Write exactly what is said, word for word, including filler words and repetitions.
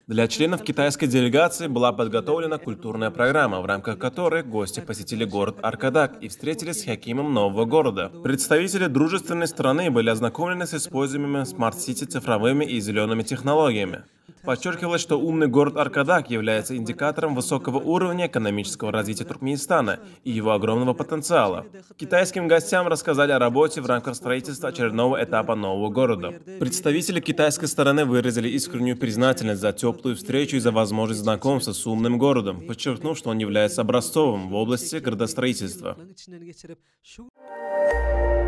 Для членов китайской делегации была подготовлена культурная программа, в рамках которой гости посетили город Аркадак и встретились с Хакимом нового города. Представители дружественной страны были ознакомлены с используемыми в смарт-сити цифровыми и зелеными технологиями. Подчеркивалось, что умный город Аркадак является индикатором высокого уровня экономического развития Туркменистана и его огромного потенциала. Китайским гостям рассказали о работе в рамках строительства очередного этапа нового города. Представители китайской стороны выразили искреннюю признательность за теплую встречу и за возможность знакомства с умным городом, подчеркнув, что он является образцовым в области градостроительства.